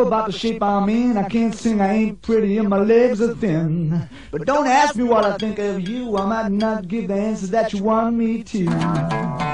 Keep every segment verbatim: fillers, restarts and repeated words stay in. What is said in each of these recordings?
about the shape I'm in. I can't sing, I ain't pretty, and my legs are thin. But don't ask me what I think of you. I might not give the answers that you want me to.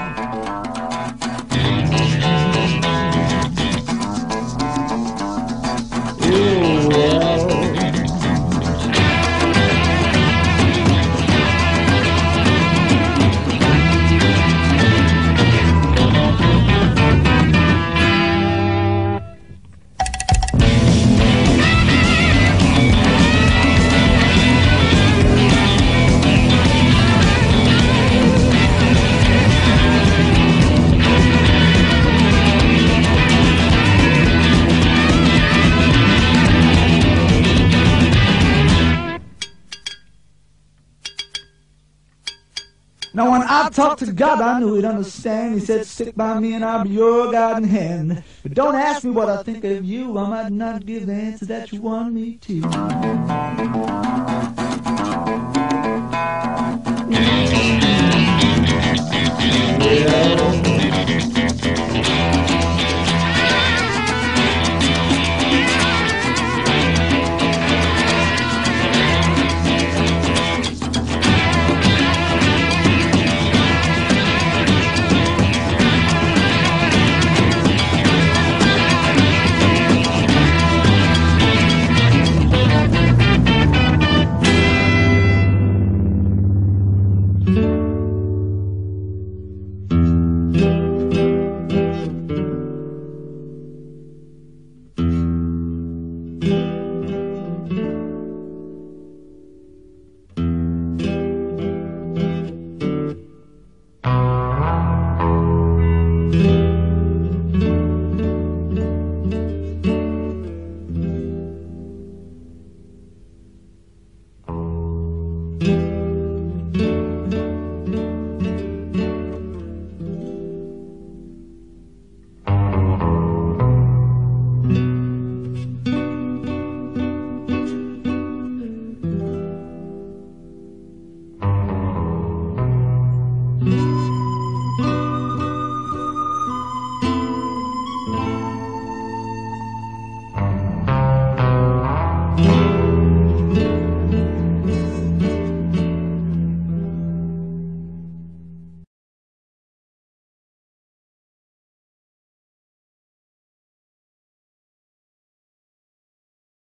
Now when I talked to God, I knew he'd understand. He said, stick by me and I'll be your guiding hand. But don't ask me what I think of you. I might not give the answer that you want me to. Yeah. Mm-hmm.